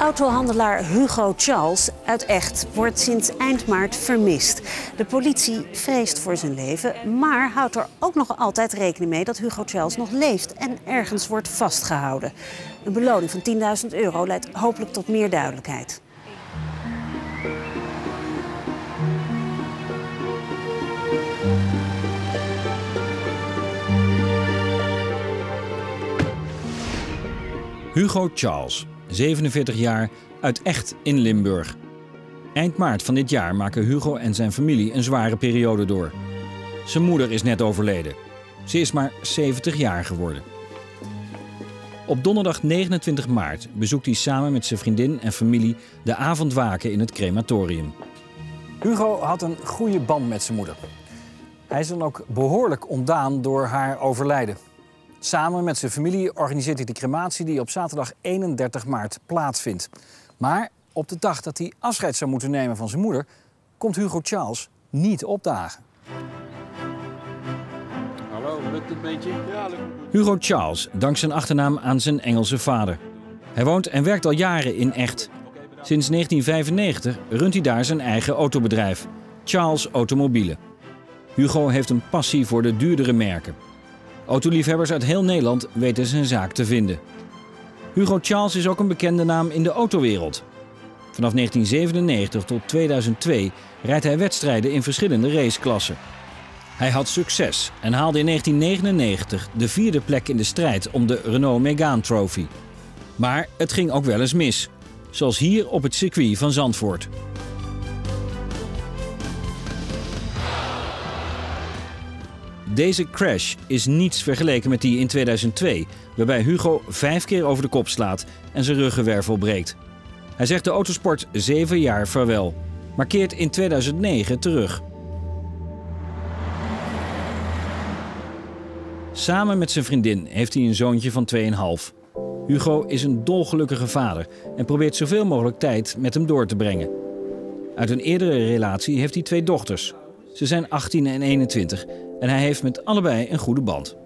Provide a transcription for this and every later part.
Autohandelaar Hugo Charles uit Echt wordt sinds eind maart vermist. De politie vreest voor zijn leven, maar houdt er ook nog altijd rekening mee dat Hugo Charles nog leeft en ergens wordt vastgehouden. Een beloning van €10.000 leidt hopelijk tot meer duidelijkheid. Hugo Charles, 47 jaar, uit Echt in Limburg. Eind maart van dit jaar maken Hugo en zijn familie een zware periode door. Zijn moeder is net overleden. Ze is maar 70 jaar geworden. Op donderdag 29 maart bezoekt hij samen met zijn vriendin en familie de avondwaken in het crematorium. Hugo had een goede band met zijn moeder. Hij is dan ook behoorlijk ontdaan door haar overlijden. Samen met zijn familie organiseert hij de crematie die op zaterdag 31 maart plaatsvindt. Maar op de dag dat hij afscheid zou moeten nemen van zijn moeder, komt Hugo Charles niet opdagen. Hallo, lukt het een beetje? Ja, lukt. Hugo Charles dankt zijn achternaam aan zijn Engelse vader. Hij woont en werkt al jaren in Echt. Sinds 1995 runt hij daar zijn eigen autobedrijf, Charles Automobielen. Hugo heeft een passie voor de duurdere merken. Autoliefhebbers uit heel Nederland weten zijn zaak te vinden. Hugo Charles is ook een bekende naam in de autowereld. Vanaf 1997 tot 2002 rijdt hij wedstrijden in verschillende raceklassen. Hij had succes en haalde in 1999 de 4e plek in de strijd om de Renault Megane Trophy. Maar het ging ook wel eens mis, zoals hier op het circuit van Zandvoort. Deze crash is niets vergeleken met die in 2002, waarbij Hugo 5 keer over de kop slaat en zijn ruggenwervel breekt. Hij zegt de autosport 7 jaar vaarwel, maar keert in 2009 terug. Samen met zijn vriendin heeft hij een zoontje van 2,5. Hugo is een dolgelukkige vader en probeert zoveel mogelijk tijd met hem door te brengen. Uit een eerdere relatie heeft hij 2 dochters. Ze zijn 18 en 21 en hij heeft met allebei een goede band.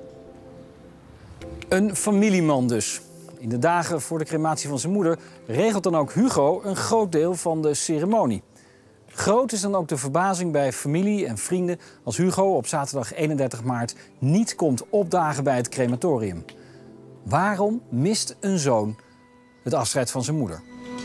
Een familieman dus. In de dagen voor de crematie van zijn moeder regelt dan ook Hugo een groot deel van de ceremonie. Groot is dan ook de verbazing bij familie en vrienden als Hugo op zaterdag 31 maart niet komt opdagen bij het crematorium. Waarom mist een zoon het afscheid van zijn moeder?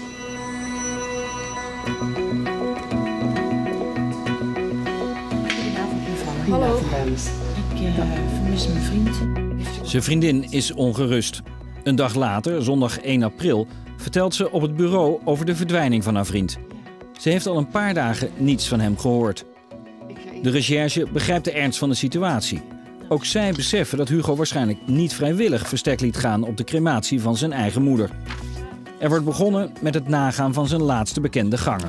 Hallo, ik vermis mijn vriend. Zijn vriendin is ongerust. Een dag later, zondag 1 april, vertelt ze op het bureau over de verdwijning van haar vriend. Ze heeft al een paar dagen niets van hem gehoord. De recherche begrijpt de ernst van de situatie. Ook zij beseffen dat Hugo waarschijnlijk niet vrijwillig verstek liet gaan op de crematie van zijn eigen moeder. Er wordt begonnen met het nagaan van zijn laatste bekende gangen.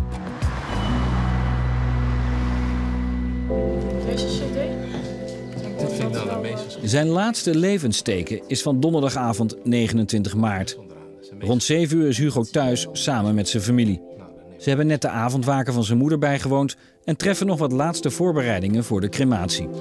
Zijn laatste levensteken is van donderdagavond 29 maart. Rond 7 uur is Hugo thuis samen met zijn familie. Ze hebben net de avondwaken van zijn moeder bijgewoond en treffen nog wat laatste voorbereidingen voor de crematie.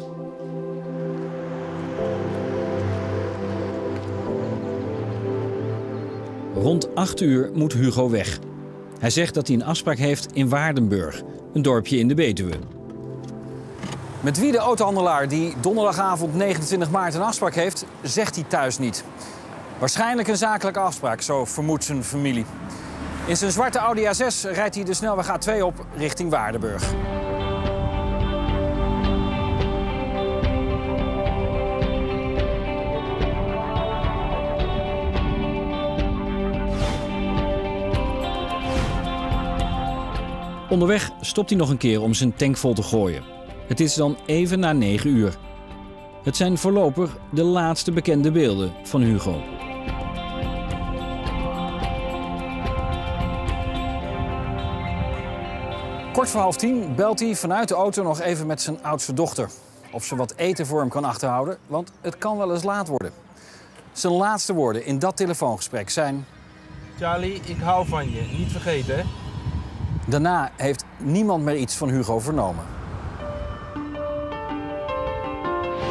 Rond 8 uur moet Hugo weg. Hij zegt dat hij een afspraak heeft in Waardenburg, een dorpje in de Betuwe. Met wie de autohandelaar die donderdagavond 29 maart een afspraak heeft, zegt hij thuis niet. Waarschijnlijk een zakelijke afspraak, zo vermoedt zijn familie. In zijn zwarte Audi A6 rijdt hij de snelweg A2 op richting Waardenburg. Onderweg stopt hij nog een keer om zijn tank vol te gooien. Het is dan even na 9 uur. Het zijn voorlopig de laatste bekende beelden van Hugo. Kort voor 9:30 belt hij vanuit de auto nog even met zijn oudste dochter. Of ze wat eten voor hem kan achterhouden, want het kan wel eens laat worden. Zijn laatste woorden in dat telefoongesprek zijn: Charlie, ik hou van je. Niet vergeten, hè? Daarna heeft niemand meer iets van Hugo vernomen.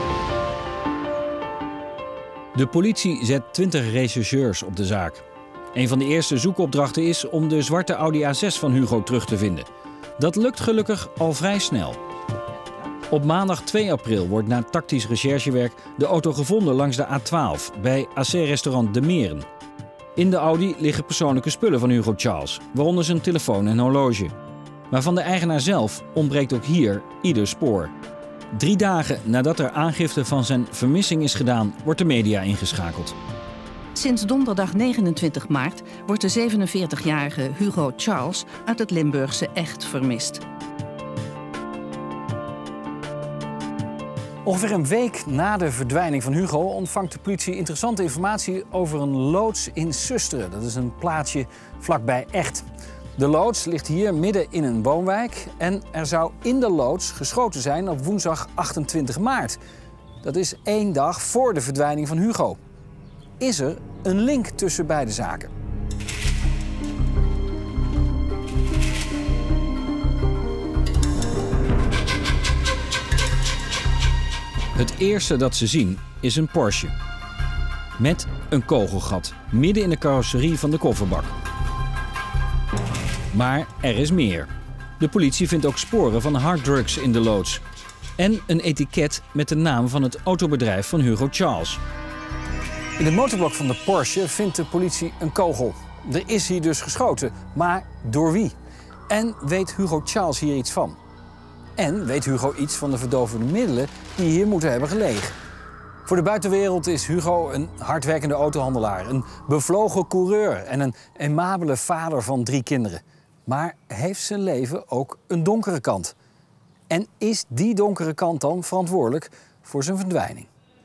De politie zet 20 rechercheurs op de zaak. Een van de eerste zoekopdrachten is om de zwarte Audi A6 van Hugo terug te vinden. Dat lukt gelukkig al vrij snel. Op maandag 2 april wordt na tactisch recherchewerk de auto gevonden langs de A12 bij AC-restaurant De Meren. In de Audi liggen persoonlijke spullen van Hugo Charles, waaronder zijn telefoon en horloge. Maar van de eigenaar zelf ontbreekt ook hier ieder spoor. 3 dagen nadat er aangifte van zijn vermissing is gedaan, wordt de media ingeschakeld. Sinds donderdag 29 maart wordt de 47-jarige Hugo Charles uit het Limburgse Echt vermist. Ongeveer een week na de verdwijning van Hugo ontvangt de politie interessante informatie over een loods in Susteren. Dat is een plaatsje vlakbij Echt. De loods ligt hier midden in een woonwijk en er zou in de loods geschoten zijn op woensdag 28 maart. Dat is 1 dag voor de verdwijning van Hugo. Is er een link tussen beide zaken? Het eerste dat ze zien is een Porsche. Met een kogelgat midden in de carrosserie van de kofferbak. Maar er is meer. De politie vindt ook sporen van harddrugs in de loods. En een etiket met de naam van het autobedrijf van Hugo Charles. In het motorblok van de Porsche vindt de politie een kogel. Er is hier dus geschoten, maar door wie? En weet Hugo Charles hier iets van? En weet Hugo iets van de verdovende middelen die hier moeten hebben gelegen? Voor de buitenwereld is Hugo een hardwerkende autohandelaar, een bevlogen coureur en een aimabele vader van 3 kinderen. Maar heeft zijn leven ook een donkere kant? En is die donkere kant dan verantwoordelijk voor zijn verdwijning?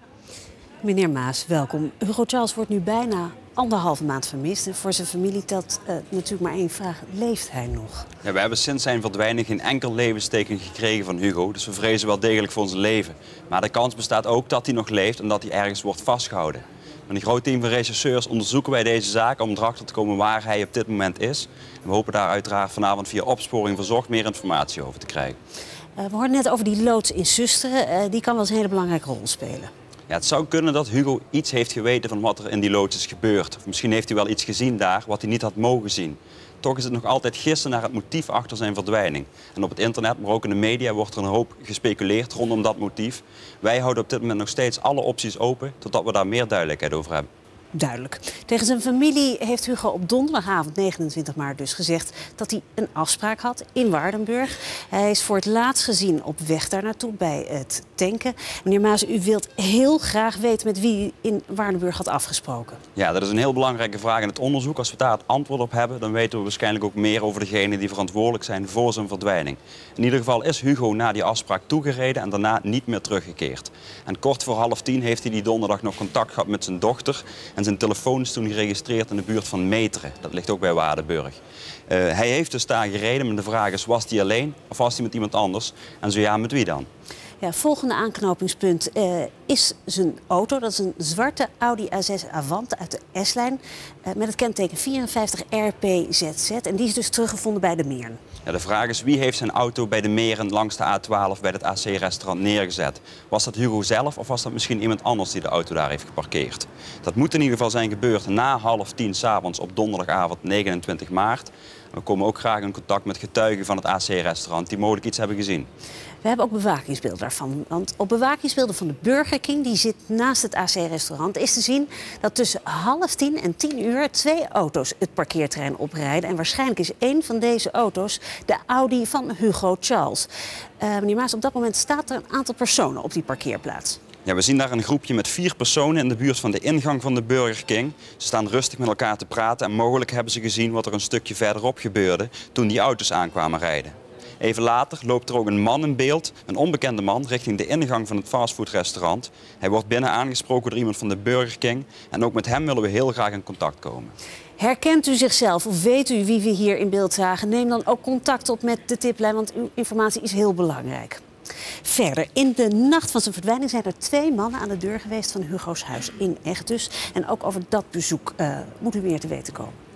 Meneer Maas, welkom. Hugo Charles wordt nu bijna 1,5 maand vermist. En voor zijn familie telt natuurlijk maar 1 vraag. Leeft hij nog? Ja, we hebben sinds zijn verdwijning geen enkel levensteken gekregen van Hugo. Dus we vrezen wel degelijk voor zijn leven. Maar de kans bestaat ook dat hij nog leeft en dat hij ergens wordt vastgehouden. Met een groot team van rechercheurs onderzoeken wij deze zaak om erachter te komen waar hij op dit moment is. En we hopen daar uiteraard vanavond via opsporing verzocht meer informatie over te krijgen. We hoorden net over die loods in Susteren. Die kan wel eens een hele belangrijke rol spelen. Ja, het zou kunnen dat Hugo iets heeft geweten van wat er in die loods is gebeurd. Of misschien heeft hij wel iets gezien daar wat hij niet had mogen zien. Toch is het nog altijd gissen naar het motief achter zijn verdwijning. En op het internet, maar ook in de media, wordt er een hoop gespeculeerd rondom dat motief. Wij houden op dit moment nog steeds alle opties open, totdat we daar meer duidelijkheid over hebben. Duidelijk. Tegen zijn familie heeft Hugo op donderdagavond 29 maart dus gezegd dat hij een afspraak had in Waardenburg. Hij is voor het laatst gezien op weg daar naartoe bij het tanken. Meneer Maas, u wilt heel graag weten met wie u in Waardenburg had afgesproken. Ja, dat is een heel belangrijke vraag in het onderzoek. Als we daar het antwoord op hebben, dan weten we waarschijnlijk ook meer over degenen die verantwoordelijk zijn voor zijn verdwijning. In ieder geval is Hugo na die afspraak toegereden en daarna niet meer teruggekeerd. En kort voor 9:30 heeft hij die donderdag nog contact gehad met zijn dochter. En zijn telefoon is toen geregistreerd in de buurt van Meteren. Dat ligt ook bij Waardenburg. Hij heeft dus daar gereden, maar de vraag is, was hij alleen of was hij met iemand anders? En zo ja, met wie dan? Ja, volgende aanknopingspunt is zijn auto. Dat is een zwarte Audi A6 Avant uit de S-lijn met het kenteken 54 RPZZ. En die is dus teruggevonden bij De Meren. Ja, de vraag is, wie heeft zijn auto bij De Meren langs de A12 bij het AC-restaurant neergezet? Was dat Hugo zelf of was dat misschien iemand anders die de auto daar heeft geparkeerd? Dat moet in ieder geval zijn gebeurd na 9:30 s'avonds op donderdagavond 29 maart. We komen ook graag in contact met getuigen van het AC-restaurant die mogelijk iets hebben gezien. We hebben ook bewakingsbeelden daarvan. Want op bewakingsbeelden van de Burger King, die zit naast het AC-restaurant, is te zien dat tussen 9:30 en 10:00 2 auto's het parkeerterrein oprijden. En waarschijnlijk is één van deze auto's de Audi van Hugo Charles. Meneer Maas, op dat moment staat er een aantal personen op die parkeerplaats. Ja, we zien daar een groepje met 4 personen in de buurt van de ingang van de Burger King. Ze staan rustig met elkaar te praten en mogelijk hebben ze gezien wat er een stukje verderop gebeurde toen die auto's aankwamen rijden. Even later loopt er ook een man in beeld, een onbekende man, richting de ingang van het fastfoodrestaurant. Hij wordt binnen aangesproken door iemand van de Burger King en ook met hem willen we heel graag in contact komen. Herkent u zichzelf of weet u wie we hier in beeld zagen? Neem dan ook contact op met de tiplijn, want uw informatie is heel belangrijk. Verder, in de nacht van zijn verdwijning zijn er 2 mannen aan de deur geweest van Hugo's huis in Echt dus. En ook over dat bezoek moet u meer te weten komen.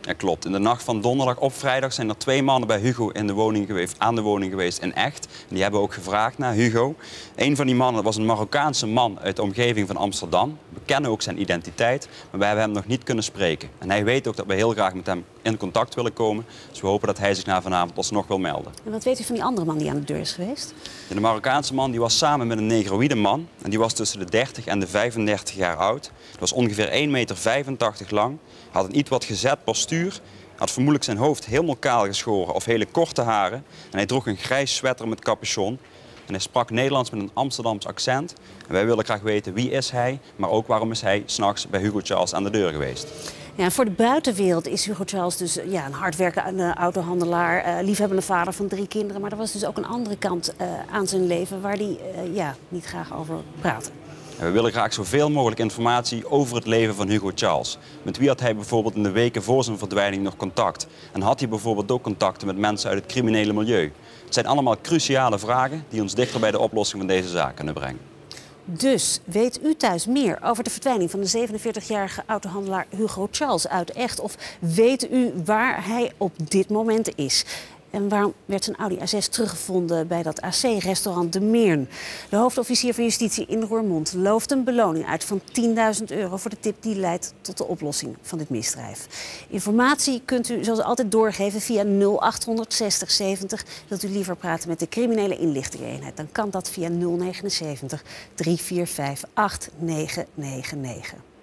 Ja, klopt. In de nacht van donderdag op vrijdag zijn er 2 mannen bij Hugo aan de woning geweest in Echt. Die hebben ook gevraagd naar Hugo. Een van die mannen was een Marokkaanse man uit de omgeving van Amsterdam. We kennen ook zijn identiteit, maar wij hebben hem nog niet kunnen spreken. En hij weet ook dat we heel graag met hem in contact willen komen. Dus we hopen dat hij zich na vanavond alsnog wil melden. En wat weet u van die andere man die aan de deur is geweest? Ja, de Marokkaanse man die was samen met een negroïde man. En die was tussen de 30 en de 35 jaar oud. Hij was ongeveer 1,85 meter lang. Had een iets wat gezet postuur. Had vermoedelijk zijn hoofd helemaal kaal geschoren of hele korte haren. En hij droeg een grijs sweater met capuchon. En hij sprak Nederlands met een Amsterdams accent. En wij willen graag weten wie is hij, maar ook waarom is hij 's nachts bij Hugo Charles aan de deur geweest. Ja, voor de buitenwereld is Hugo Charles dus een hardwerkende autohandelaar, liefhebbende vader van 3 kinderen. Maar er was dus ook een andere kant aan zijn leven waar hij niet graag over praatte. En we willen graag zoveel mogelijk informatie over het leven van Hugo Charles. Met wie had hij bijvoorbeeld in de weken voor zijn verdwijning nog contact? En had hij bijvoorbeeld ook contacten met mensen uit het criminele milieu? Het zijn allemaal cruciale vragen die ons dichter bij de oplossing van deze zaak kunnen brengen. Dus weet u thuis meer over de verdwijning van de 47-jarige autohandelaar Hugo Charles uit Echt? Of weet u waar hij op dit moment is? En waarom werd zijn Audi A6 teruggevonden bij dat AC-restaurant De Meern? De hoofdofficier van Justitie in Roermond looft een beloning uit van €10.000 voor de tip die leidt tot de oplossing van dit misdrijf. Informatie kunt u zoals altijd doorgeven via 0800 60 70. Wilt u liever praten met de criminele inlichtingeneenheid, dan kan dat via 079 345 8999.